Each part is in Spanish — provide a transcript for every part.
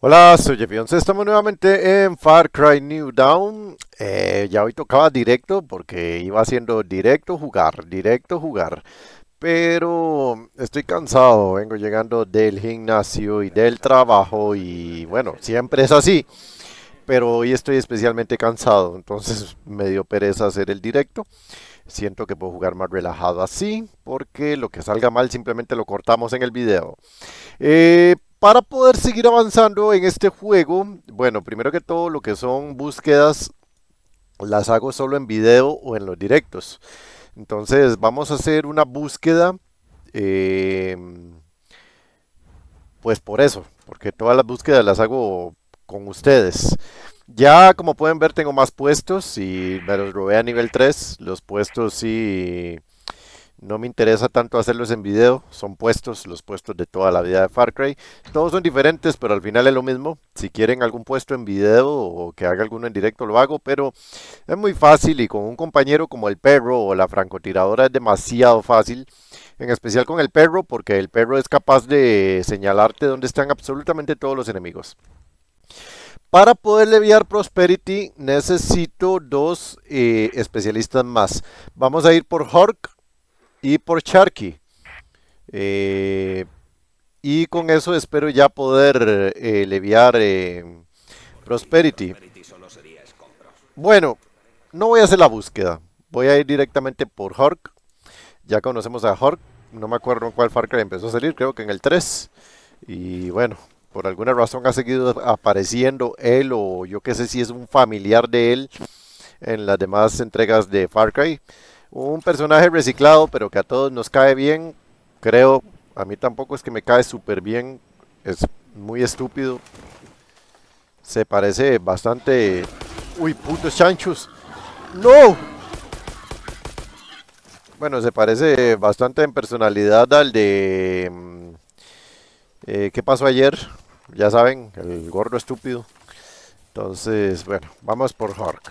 Hola, soy Jeff Beyoncé. Estamos nuevamente en Far Cry New Dawn. Ya hoy tocaba directo porque iba haciendo directo jugar. Pero estoy cansado, vengo llegando del gimnasio y del trabajo y bueno, siempre es así. Pero hoy estoy especialmente cansado, entonces me dio pereza hacer el directo. Siento que puedo jugar más relajado así, porque lo que salga mal simplemente lo cortamos en el video. Para poder seguir avanzando en este juego, bueno, primero que todo lo que son búsquedas las hago solo en video o en los directos. Entonces vamos a hacer una búsqueda, eh, pues por eso, porque todas las búsquedas las hago con ustedes. Ya como pueden ver tengo más puestos y me los robé a nivel 3. Los puestos sí no me interesa tanto hacerlos en video, son puestos, los puestos de toda la vida de Far Cry. Todos son diferentes, pero al final es lo mismo. Si quieren algún puesto en video o que haga alguno en directo, lo hago, pero es muy fácil y con un compañero como el perro o la francotiradora es demasiado fácil. En especial con el perro, porque el perro es capaz de señalarte dónde están absolutamente todos los enemigos. Para poder leviar Prosperity necesito dos especialistas más. Vamos a ir por Hork y por Sharky. Eh, y con eso espero ya poder leviar Prosperity. Bueno, no voy a hacer la búsqueda. Voy a ir directamente por Hork. Ya conocemos a Hork. No me acuerdo en cuál Far Cry empezó a salir, creo que en el 3. Y bueno, por alguna razón ha seguido apareciendo él o yo qué sé si es un familiar de él en las demás entregas de Far Cry. Un personaje reciclado, pero que a todos nos cae bien, creo. A mí tampoco es que me cae súper bien. Es muy estúpido. Se parece bastante... Uy, putos chanchos. ¡No! Bueno, se parece bastante en personalidad al de... ¿qué pasó ayer? Ya saben, el gordo estúpido. Entonces, bueno, vamos por Hork.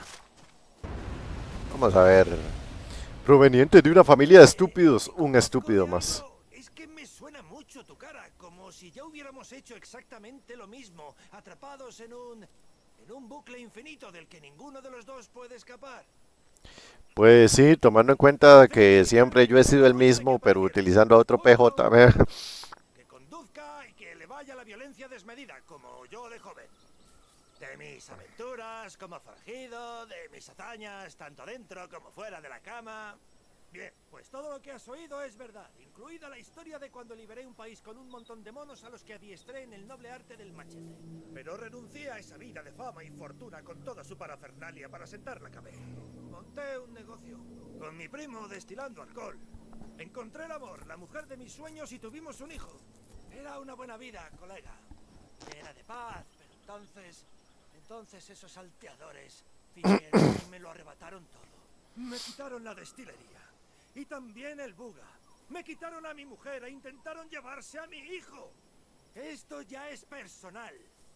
Vamos a ver. Proveniente de una familia de estúpidos, un estúpido más. ¡Coñazo! Es que me suena mucho tu cara, como si ya hubiéramos hecho exactamente lo mismo, atrapados en un bucle infinito del que ninguno de los dos puede escapar. Pues sí, tomando en cuenta que Ven, siempre yo he sido el vamos a mismo, pero decaparitarle utilizando a otro PJ. todo. ¿Ve? Que conduzca y que le vaya la violencia desmedida, como yo de joven. De mis aventuras como forajido, de mis hazañas, tanto dentro como fuera de la cama. Bien, pues todo lo que has oído es verdad, incluida la historia de cuando liberé un país con un montón de monos a los que adiestré en el noble arte del machete. Pero renuncié a esa vida de fama y fortuna con toda su parafernalia para sentar la cabeza. Monté un negocio, con mi primo destilando alcohol. Encontré el amor, la mujer de mis sueños y tuvimos un hijo. Era una buena vida, colega. Era de paz, pero entonces esos salteadores vinieron y me lo arrebataron todo. Me quitaron la destilería. Y también el buga. Me quitaron a mi mujer e intentaron llevarse a mi hijo. Esto ya es personal.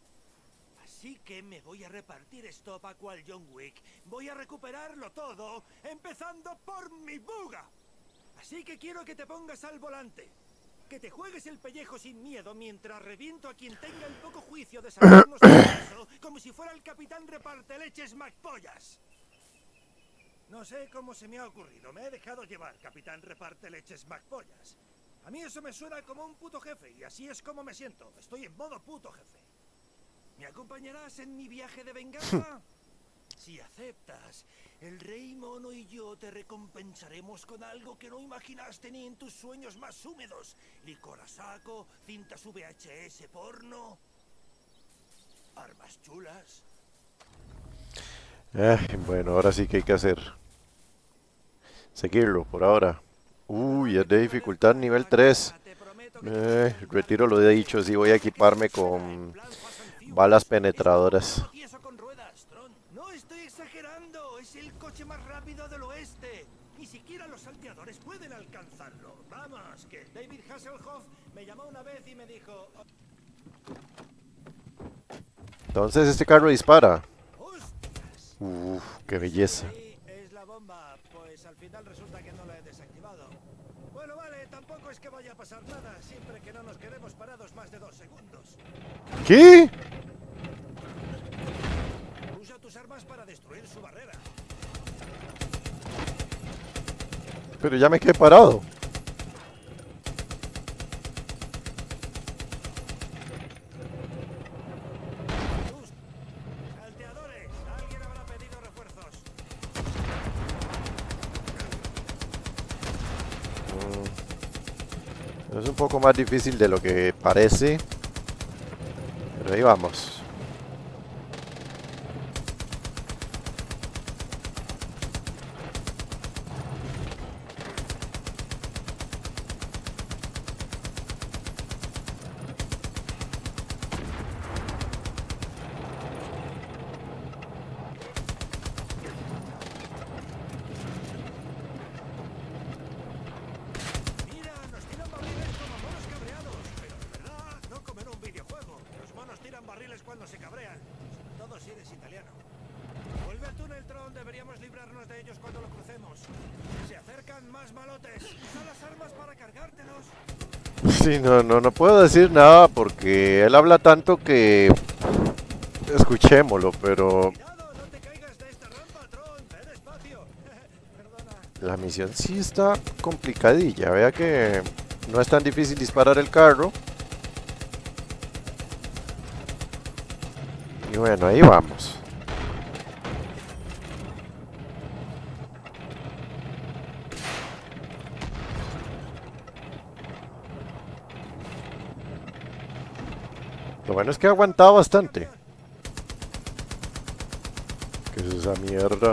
Así que me voy a repartir estopa cual John Wick. Voy a recuperarlo todo, empezando por mi buga. Así que quiero que te pongas al volante. Que te juegues el pellejo sin miedo mientras reviento a quien tenga el poco juicio de sacarnos de eso, como si fuera el capitán reparte leches McPollas. No sé cómo se me ha ocurrido. Me he dejado llevar, capitán reparte leches McPollas. A mí eso me suena como un puto jefe y así es como me siento. Estoy en modo puto jefe. ¿Me acompañarás en mi viaje de venganza? Si aceptas, el rey mono y yo te recompensaremos con algo que no imaginaste ni en tus sueños más húmedos. Licor a saco, cintas VHS porno, armas chulas. Bueno, ahora sí que hay que hacer. Seguirlo por ahora. Uy, es de dificultad nivel 3. Retiro lo de dicho, sí voy a equiparme con balas penetradoras. No estoy exagerando, es el coche más rápido del oeste. Ni siquiera los salteadores pueden alcanzarlo. Vamos, que David Hasselhoff me llamó una vez y me dijo... Entonces este carro dispara. ¡Ostras! Uf, qué belleza. Ahí es la bomba, pues al final resulta que no la he desactivado. Bueno, vale, tampoco es que vaya a pasar nada, siempre que no nos quedemos parados más de 2 segundos. ¿Qué? Pero ya me quedé parado. Salteadores, alguien habrá pedido refuerzos. Es un poco más difícil de lo que parece. Pero ahí vamos. Mira, nos tiran barriles como monos cabreados. Pero de verdad, no como en un videojuego. Los monos tiran barriles cuando se cabrean. Sobre todo si eres italiano. Vuelve al túnel, Tron. Deberíamos librarnos de ellos cuando lo crucemos. Se acercan más malotes. Usa las armas para cargártelos. Sí, no puedo decir nada porque él habla tanto que escuchémoslo, pero Cuidado, no te caigas de esta rampa, Tron. Ve despacio. Perdona. la misión sí está complicadilla. Vea que no es tan difícil disparar el carro. Y bueno, ahí vamos. Lo bueno es que ha aguantado bastante. ¿Qué es esa mierda?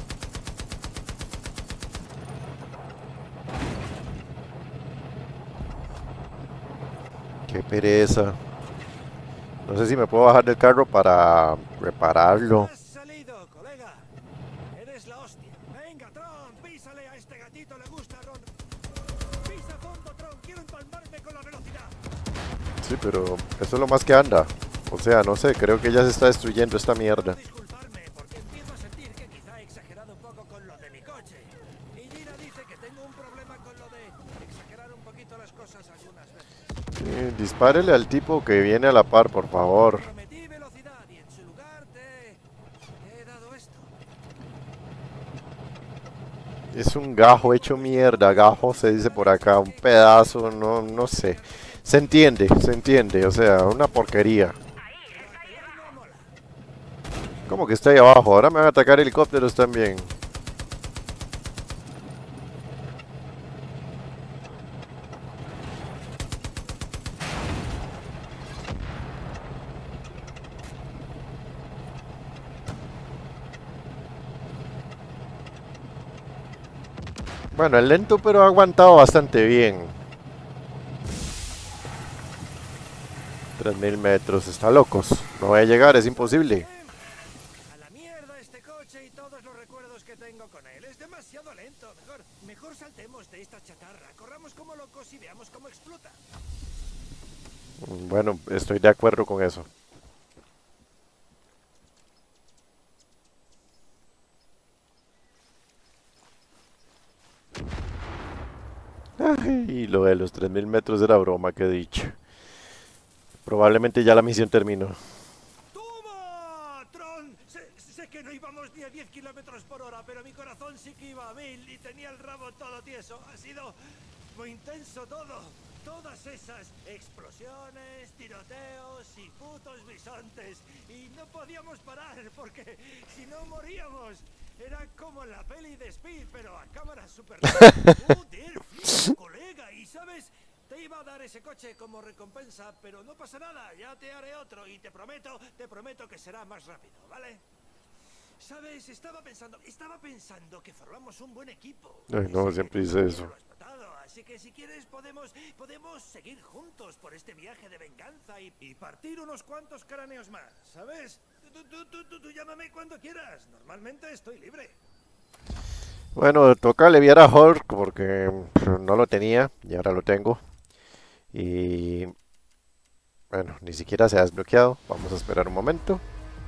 Qué pereza. No sé si me puedo bajar del carro para repararlo. Has salido, colega. Eres la hostia. Venga, Tron, písale a este gatito, le gusta, Ron. Pisa fondo, Tron, quiero empalmarme con la velocidad. Sí, pero eso es lo más que anda. O sea, no sé, creo que ya se está destruyendo esta mierda. Disculparme, porque empiezo a sentir que quizá he exagerado un poco con lo de mi coche. Y Gina dice que tengo un problema con lo de exagerar un poquito las cosas algunas veces. Dispárele al tipo que viene a la par, por favor. Prometí velocidad y en su lugar te he dado esto. Es un gajo hecho mierda. Gajo se dice por acá. Un pedazo, no sé. Se entiende. O sea, una porquería. ¿Cómo que está ahí abajo? Ahora me van a atacar helicópteros también. Bueno, es lento, pero ha aguantado bastante bien. 3000 metros, está locos. No voy a llegar, es imposible. A la mierda este coche y todos los recuerdos que tengo con él. Es demasiado lento. Mejor saltemos de esta chatarra. Corramos como locos y veamos cómo explota. Bueno, estoy de acuerdo con eso. Ay, lo de los 3000 metros era broma, que he dicho. Probablemente ya la misión terminó. ¡Toma, Tron! Sé que no íbamos ni a 10 kilómetros por hora, pero mi corazón sí que iba a 1000 y tenía el rabo todo tieso. Ha sido muy intenso todo. Todas esas explosiones, tiroteos y putos bisontes. Y no podíamos parar porque si no moríamos. Era como la peli de Speed, pero a cámara super. ¡Joder, flipo, colega! Y sabes, te iba a dar ese coche como recompensa, pero no pasa nada, ya te haré otro y te prometo que será más rápido, ¿vale? Sabes, estaba pensando que formamos un buen equipo. Ay, no, siempre dice eso. Lo has notado, así que si quieres podemos seguir juntos por este viaje de venganza y partir unos cuantos cráneos más, ¿sabes? Tú llámame cuando quieras, normalmente estoy libre. Bueno, toca aliviar a Hulk porque no lo tenía y ahora lo tengo. Y bueno, ni siquiera se ha desbloqueado. Vamos a esperar un momento.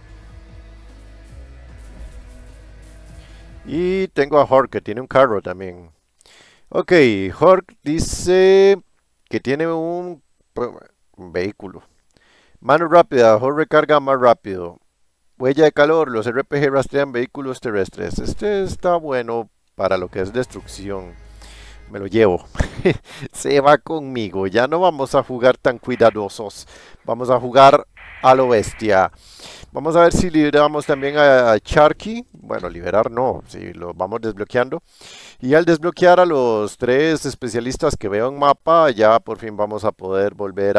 Y tengo a Hulk que tiene un carro también. Ok, Hulk dice que tiene un vehículo. Mano rápida, Hulk recarga más rápido. Huella de calor, los RPG rastrean vehículos terrestres. Este está bueno para lo que es destrucción. me lo llevo. Se va conmigo. Ya no vamos a jugar tan cuidadosos. Vamos a jugar a lo bestia. Vamos a ver si liberamos también a Sharky. Bueno, liberar no, si lo vamos desbloqueando. Y al desbloquear a los 3 especialistas que veo en mapa, ya por fin vamos a poder volver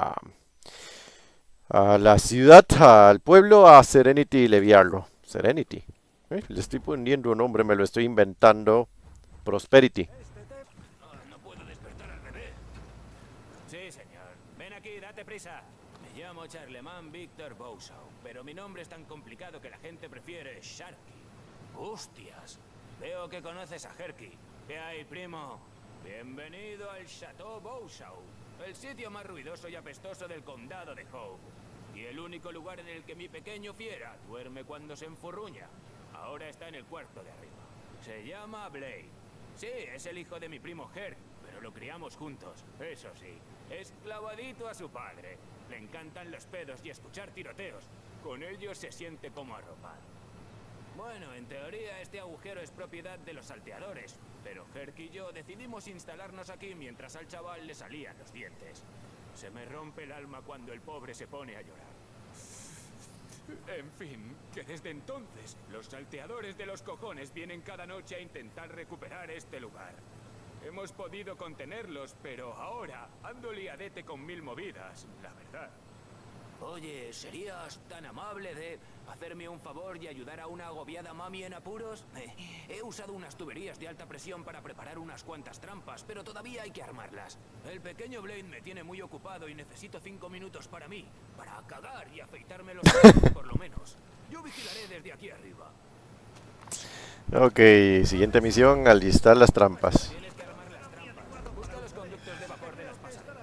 a la ciudad, al pueblo, a Serenity y leviarlo. Serenity. Le estoy poniendo un nombre, me lo estoy inventando. Prosperity. No puedo despertar al bebé. Sí, señor. Ven aquí, date prisa. Me llamo Charlemagne Victor Bowshaw, pero mi nombre es tan complicado que la gente prefiere Sharky. ¡Hostias! Veo que conoces a Herky. ¿Qué hay, primo? Bienvenido al Chateau Bowshaw, el sitio más ruidoso y apestoso del condado de Howe. Y el único lugar en el que mi pequeño fiera duerme cuando se enfurruña. Ahora está en el cuarto de arriba. Se llama Blade. Sí, es el hijo de mi primo Herc, pero lo criamos juntos. Eso sí, es clavadito a su padre. Le encantan los pedos y escuchar tiroteos. Con ellos se siente como arropado. Bueno, en teoría este agujero es propiedad de los salteadores, pero Herc y yo decidimos instalarnos aquí mientras al chaval le salían los dientes. Se me rompe el alma cuando el pobre se pone a llorar. En fin, que desde entonces los salteadores de los cojones vienen cada noche a intentar recuperar este lugar. Hemos podido contenerlos, pero ahora ando liadete con 1000 movidas, la verdad. Oye, ¿serías tan amable de hacerme un favor y ayudar a una agobiada mami en apuros? He usado unas tuberías de alta presión para preparar unas cuantas trampas, pero todavía hay que armarlas. El pequeño Blade me tiene muy ocupado y necesito 5 minutos para mí, para cagar y afeitarme los ojos, por lo menos. Yo vigilaré desde aquí arriba. Ok, siguiente misión, alistar las trampas. Tienes que armar las trampas. Busca los conductos de vapor de las pasarelas.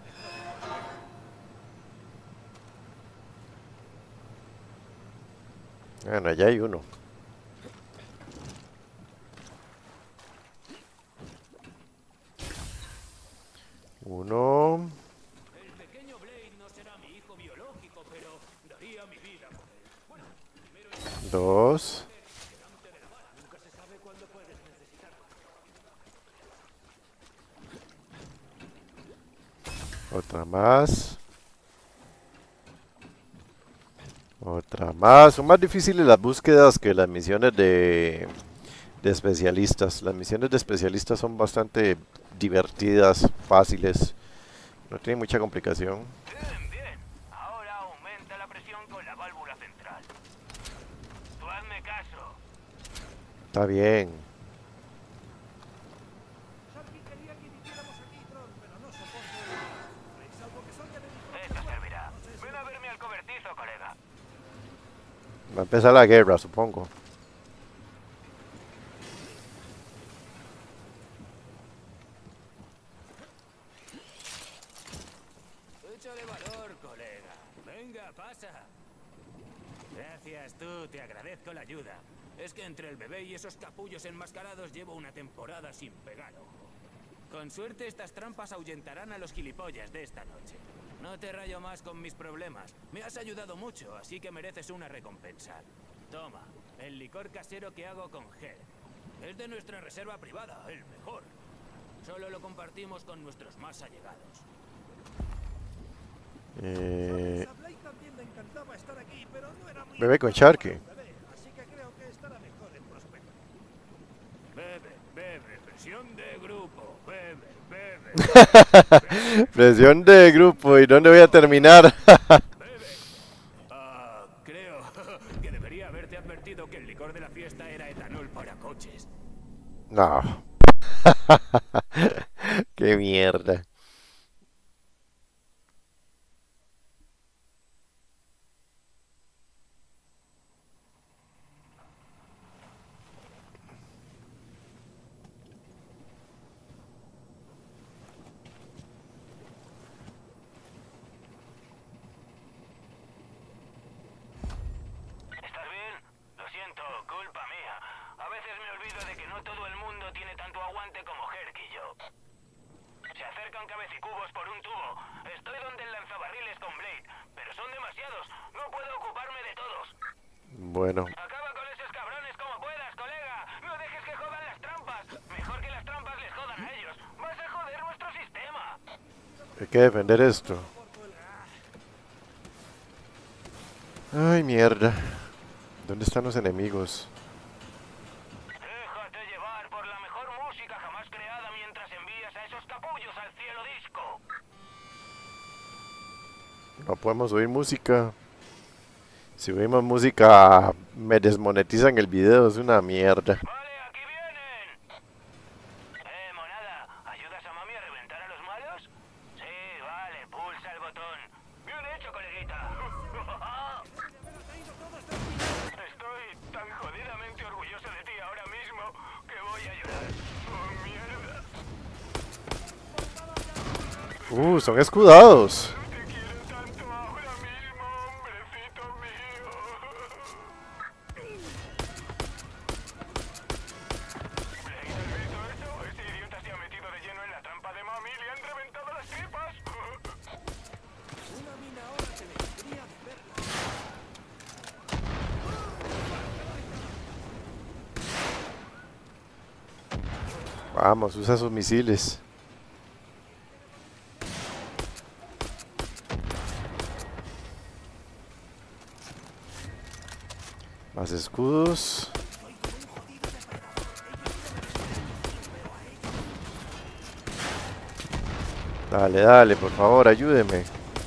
Bueno, ya hay uno. Uno. El pequeño Blade no será mi hijo biológico, pero daría mi vida por él. Bueno, primero Dos. Otra más. Otra más. Son más difíciles las búsquedas que las misiones de especialistas. Las misiones de especialistas son bastante divertidas, fáciles. No tienen mucha complicación. Bien, bien. Ahora aumenta la presión con la válvula central. Tú hazme caso. Está bien. Sharky quería que viviéramos aquí, Tron, pero no soporto el... Salvo que soy enemigo. Esto servirá. Ven a verme al cobertizo, colega. Va a empezar la guerra, supongo. Échale valor, colega. Venga, pasa. Gracias, tú. Te agradezco la ayuda. Es que entre el bebé y esos capullos enmascarados llevo una temporada sin pegar ojo. Con suerte estas trampas ahuyentarán a los gilipollas de esta noche. No te rayo más con mis problemas. Me has ayudado mucho, así que mereces una recompensa. Toma, el licor casero que hago con Ger. Es de nuestra reserva privada, el mejor. Solo lo compartimos con nuestros más allegados. A Blake también le encantaba estar aquí, pero no era muy... Bebé con Sharky. Así que creo que estará mejor en Prospect. Bebe, bebe, presión de grupo, bebe, bebe. Presión de grupo. ¿Y dónde voy a terminar? Bebe. Creo que debería haberte advertido que el licor de la fiesta era etanol para coches. No. Qué mierda. ¿Estás bien? Lo siento, culpa mía. A veces me olvido de que no todo el mundo tiene tanto aguante como Herc y yo. Se acercan cabecicubos por un tubo. Estoy donde el lanzabarriles con Blade, pero son demasiados. No puedo ocuparme de todos. Bueno. Acaba con esos cabrones como puedas, colega. No dejes que jodan las trampas. Mejor que las trampas les jodan a ellos. Hay que defender esto. Ay, mierda. ¿Dónde están los enemigos? Déjate llevar por la mejor música jamás creada mientras envías a esos capullos al cielo disco. No podemos oír música. Si oímos música, me desmonetizan el video. Es una mierda. Vale, aquí vienen. Monada, ¿ayudas a mami a reventar a los malos? Sí, vale, pulsa el botón. Bien hecho, coleguita. Estoy tan jodidamente orgulloso de ti ahora mismo que voy a llorar. Oh, mierda. Son escudados. Te quiero tanto ahora mismo, hombrecito mío. Blade, ¿has visto eso? Ese idiota se ha metido de lleno en la trampa de mami y le han reventado las tripas. Una mina ahora te vendría de verla. Vamos, usa sus misiles. Más escudos. Dale, dale, por favor, ayúdeme.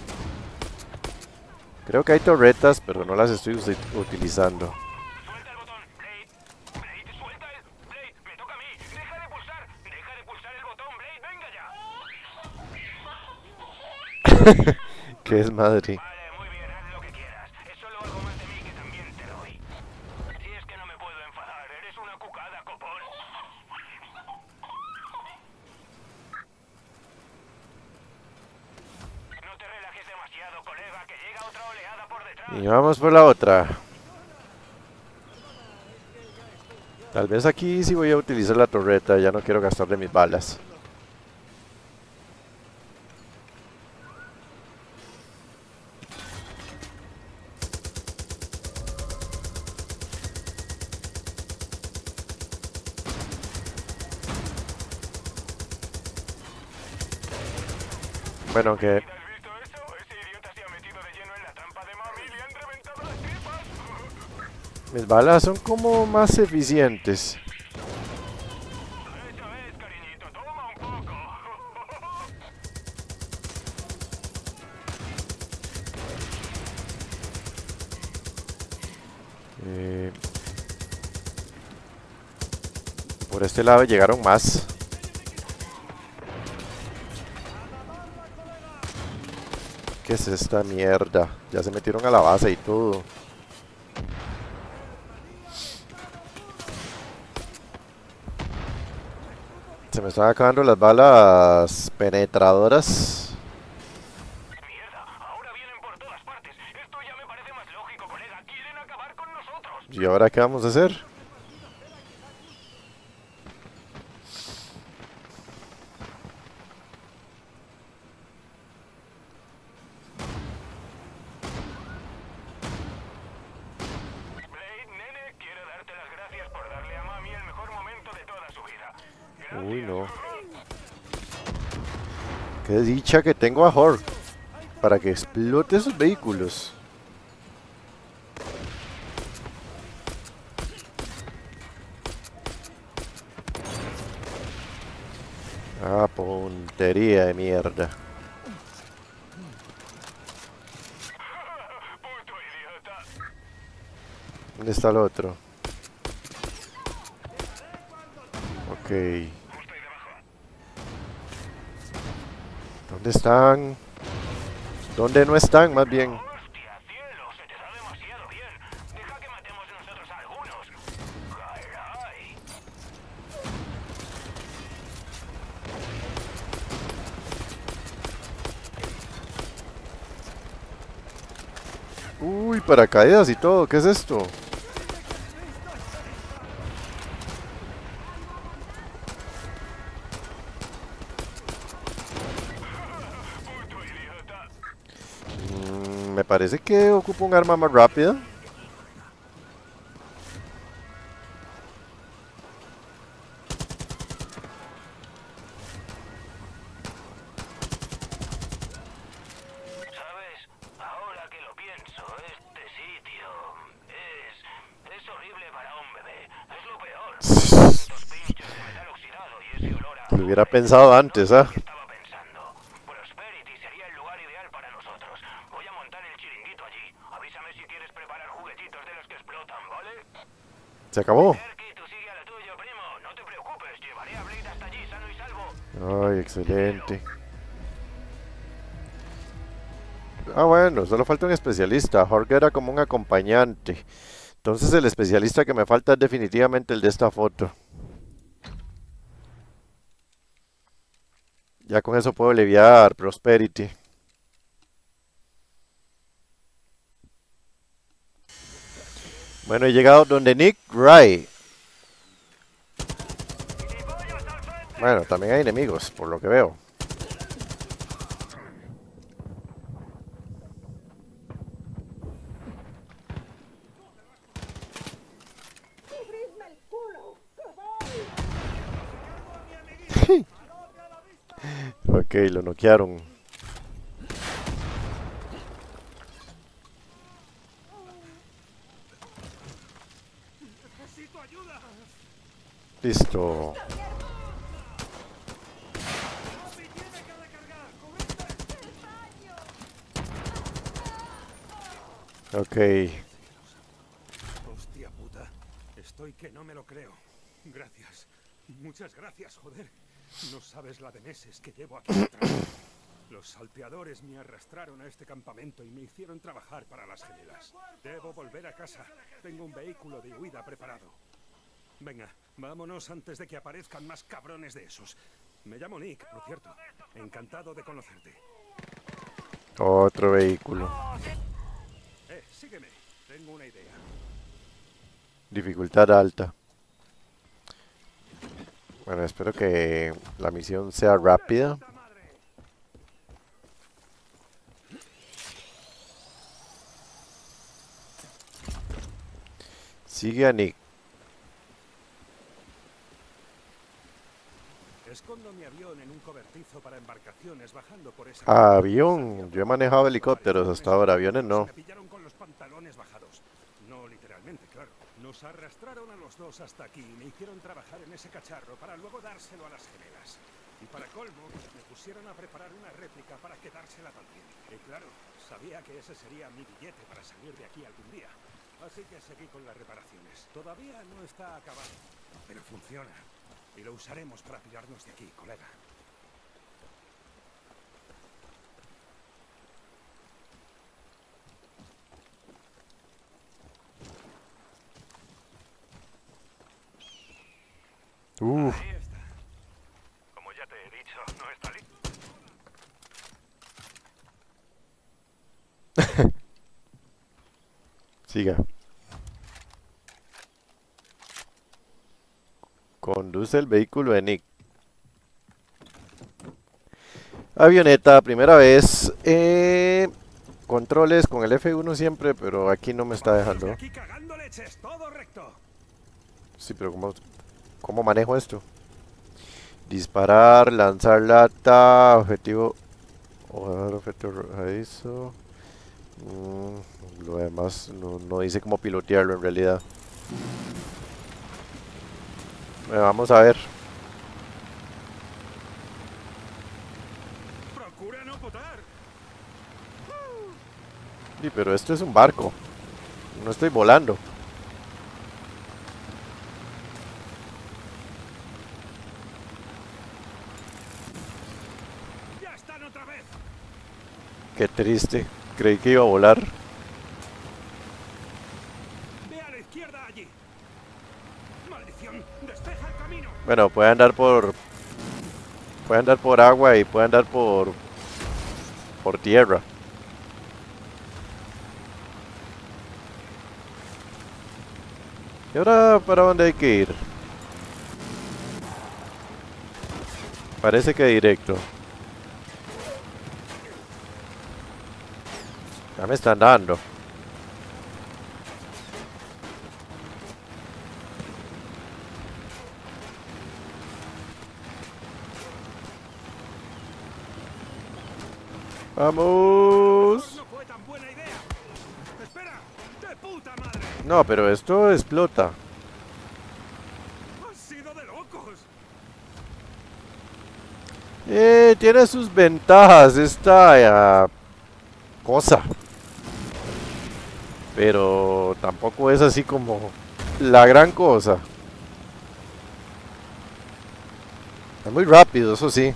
Creo que hay torretas, pero no las estoy utilizando. Suelta el botón, Blade. Blade, suelta el... Blade, me toca a mí. Deja de pulsar. Deja de pulsar el botón, Blade. Venga ya. ¿Qué es madre? Vale, muy bien, haz lo que quieras. Es solo algo más de mí que también te doy. Si es que no me puedo enfadar, eres una cucada, copón. No te relajes demasiado, colega, que llega otra oleada por detrás. Y vamos por la otra. Tal vez aquí sí voy a utilizar la torreta, ya no quiero gastar de mis balas. Bueno, aunque ¿Has visto eso? Ese idiota se ha metido de lleno en la trampa de mami y le han reventado las tripas. mis balas son como más eficientes. Eso es, cariñito, toma un poco. Eh, por este lado llegaron más. ¿Qué es esta mierda? Ya se metieron a la base y todo. Se me están acabando las balas penetradoras. Mierda, ahora vienen por todas partes. Esto ya me parece más lógico, colega. Quieren acabar con nosotros. ¿Y ahora qué vamos a hacer? Blade, nene, quiero darte las gracias por darle a mami el mejor momento de toda su vida. Gracias. Uy, no. Qué dicha que tengo a Hork para que explote esos vehículos. Ah, puntería de mierda. Puto idiota. ¿Dónde está el otro? Ok. Justo ahí debajo. ¿Dónde están? ¿Dónde no están, más bien? Hostia, cielo, se te da demasiado bien. Deja que matemos nosotros a algunos. Caray. Uy, paracaídas y todo. ¿Qué es esto? Puto idiota. Me parece que ocupo un arma más rápida. Lo hubiera pensado antes, ¿ah? Estaba pensando. Prosperity sería el lugar ideal para nosotros. Voy a montar el chiringuito allí. Avísame si quieres preparar juguetitos de los que explotan, ¿vale? Se acabó. Erky, tú sigue a lo tuyo, primo. No te preocupes, llevaré a Blade hasta allí sano y salvo. Ay, excelente. Ah, bueno, solo falta un especialista. Jorge era como un acompañante. Entonces el especialista que me falta es definitivamente el de esta foto. Ya con eso puedo aliviar Prosperity. Bueno, he llegado donde Nick Wright. Bueno, también hay enemigos, por lo que veo. Ok, lo noquearon. ¡Necesito ayuda! Listo. ¡Bobby tiene que recargar! ¡Cubrirte! Ok. Hostia puta. Estoy que no me lo creo. Gracias. Muchas gracias, joder. No sabes la de meses que llevo aquí detrás. Los salteadores me arrastraron a este campamento y me hicieron trabajar para las gemelas. Debo volver a casa. Tengo un vehículo de huida preparado. Venga, vámonos antes de que aparezcan más cabrones de esos. Me llamo Nick, por cierto. Encantado de conocerte. Otro vehículo. Sígueme. Tengo una idea. Dificultad alta. Bueno, espero que la misión sea rápida. Sigue a Nick. Escondo mi avión en un cobertizo para embarcaciones bajando por esa... Avión. Yo he manejado helicópteros hasta ahora. Aviones no. Me pillaron con los pantalones bajados. No literalmente, claro. Nos arrastraron a los dos hasta aquí y me hicieron trabajar en ese cacharro para luego dárselo a las gemelas. Y para colmo, me pusieron a preparar una réplica para quedársela también. Y claro, sabía que ese sería mi billete para salir de aquí algún día. Así que seguí con las reparaciones. Todavía no está acabado, pero funciona. Y lo usaremos para pirarnos de aquí, colega. Ahí está. Como ya te he dicho, no está listo. Siga. Conduce el vehículo de Nick. Avioneta, primera vez. Controles con el F1 siempre, pero aquí no me está dejando. Aquí cagando leches, todo recto. Sí, pero ¿cómo manejo esto? Disparar, lanzar lata, objetivo... objetivo arrojadizo. Lo demás no dice cómo pilotearlo en realidad. Vamos a ver. Procura no potar. Sí, pero esto es un barco. No estoy volando. Ya están otra vez. Qué triste. Creí que iba a volar. Ve a la izquierda allí. Maldición, despeja el camino. Bueno, puede andar por agua y puede andar por tierra. ¿Y ahora para dónde hay que ir? Parece que directo. Ya me están dando. ¡Vamos! No fue tan buena idea. Espera, de puta madre. No, pero esto explota. Ha sido de locos. Tiene sus ventajas esta cosa, pero tampoco es así como la gran cosa. Es muy rápido, eso sí.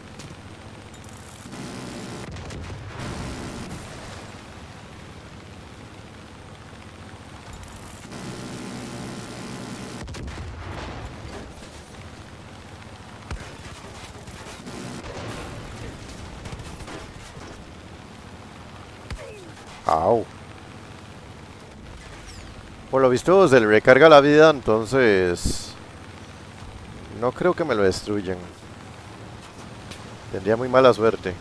Au. Por lo visto se le recarga la vida, entonces no creo que me lo destruyan. Tendría muy mala suerte.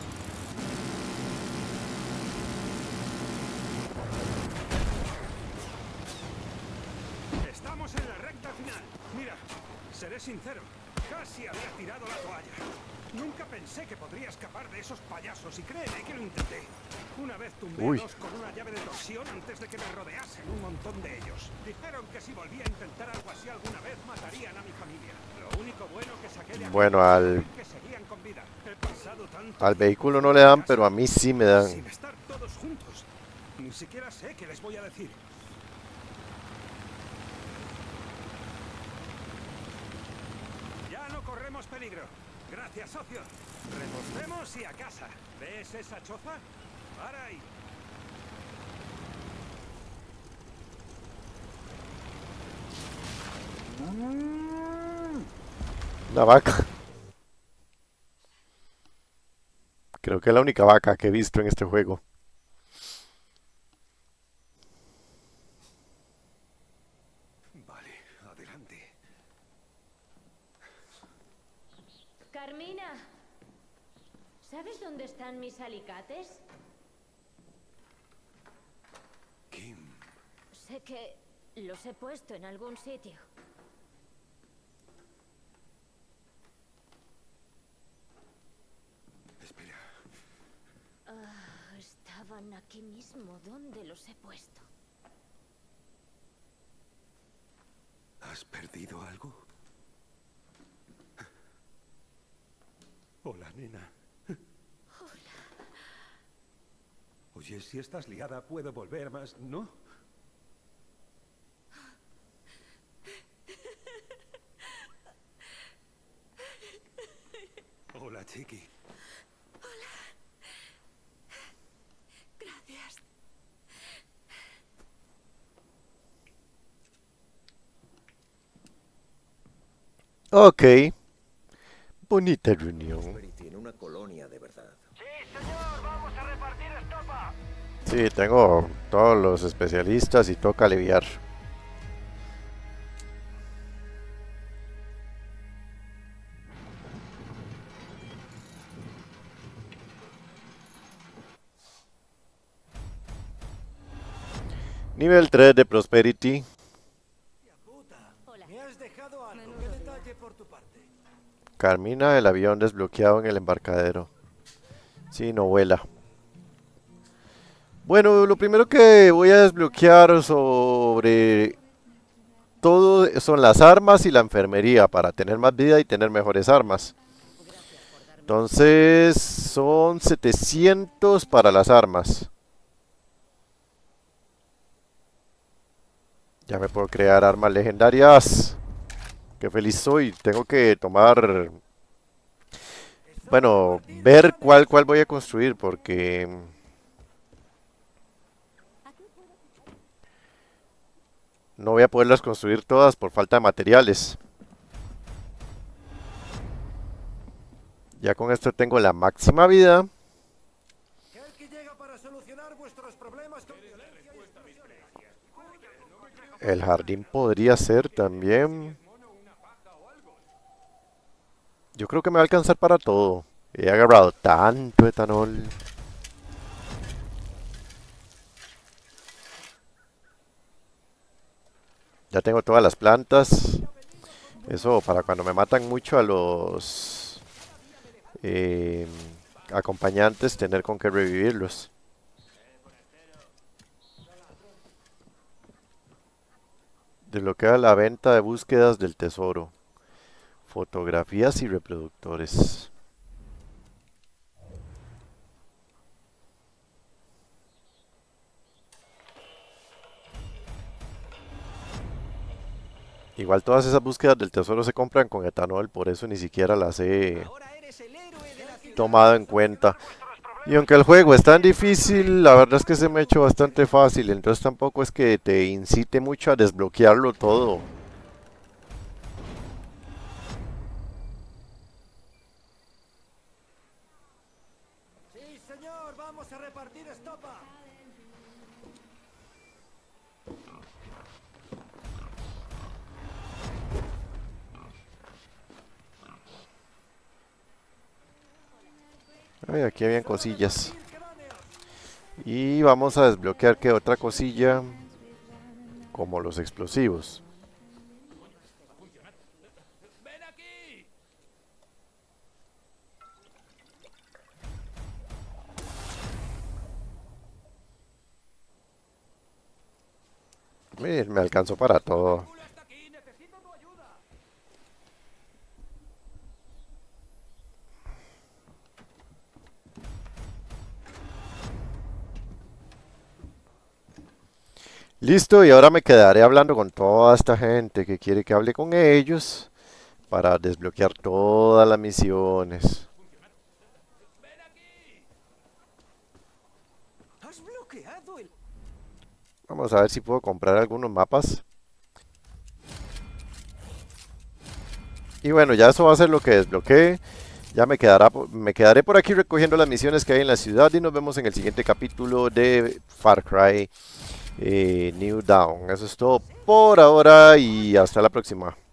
Estamos en la recta final. Mira, seré sincero, casi había tirado la toalla. Nunca pensé que podría escapar de esos payasos y créeme que lo intenté. Una vez tumbé a dos con una llave de torsión antes de que me rodeasen un montón de ellos. Dijeron que si volvía a intentar algo así alguna vez matarían a mi familia. Lo único bueno que saqué de Bueno, que seguían con vida. He pasado tanto al vehículo no le dan, pero a mí sí me dan. sin estar todos juntos. Ni siquiera sé qué les voy a decir. Ya no corremos peligro. Gracias, socio. Repostemos y a casa. ¿Ves esa choza? Para ahí. Una vaca. Creo que es la única vaca que he visto en este juego. Vale, adelante. Carmina, ¿sabes dónde están mis alicates? Kim. Sé que los he puesto en algún sitio. Espera. Estaban aquí mismo. ¿Dónde los he puesto? ¿Has perdido algo? Hola, nena. Hola. Oye, si estás liada, puedo volver más, ¿no? Hola, Chiqui. Gracias. Ok. Bonita reunión. Tiene una colonia de verdad. Sí, tengo todos los especialistas y toca aliviar. Nivel 3 de Prosperity. Hola. Me has dejado algo. ¿Qué detalle por tu parte? Carmina, el avión desbloqueado en el embarcadero. Sí, no vuela. Bueno, lo primero que voy a desbloquear sobre todo son las armas y la enfermería para tener más vida y tener mejores armas. Entonces son 700 para las armas. Ya me puedo crear armas legendarias. Qué feliz soy. Tengo que tomar... Bueno, ver cuál voy a construir porque... No voy a poderlas construir todas por falta de materiales. Ya con esto tengo la máxima vida. Que llega para solucionar vuestros problemas con violencia y extorsiones. El jardín podría ser también. Yo creo que me va a alcanzar para todo. He agarrado tanto etanol. Ya tengo todas las plantas. Eso para cuando me matan mucho a los acompañantes, tener con qué revivirlos. Desbloquea la venta de búsquedas del tesoro. Fotografías y reproductores. Igual todas esas búsquedas del tesoro se compran con etanol, por eso ni siquiera las he Ahora eres el héroe de la ciudad. tomado en cuenta. Y aunque el juego es tan difícil, la verdad es que se me ha hecho bastante fácil, entonces tampoco es que te incite mucho a desbloquearlo todo. Sí, señor, vamos a repartir estopa. Ay, aquí habían cosillas. Ir cráneos. Y vamos a desbloquear que otra cosilla, como los explosivos. ¡Ven aquí! Miren, me alcanzó para todo. ¡Culo hasta aquí! ¡Necesito tu ayuda! Listo, y ahora me quedaré hablando con toda esta gente que quiere que hable con ellos para desbloquear todas las misiones. ¡Ven aquí! Has bloqueado el... Vamos a ver si puedo comprar algunos mapas. Y bueno, ya eso va a ser lo que desbloqueé. Ya me quedaré por aquí recogiendo las misiones que hay en la ciudad y nos vemos en el siguiente capítulo de Far Cry New Dawn. Eso es todo por ahora y hasta la próxima.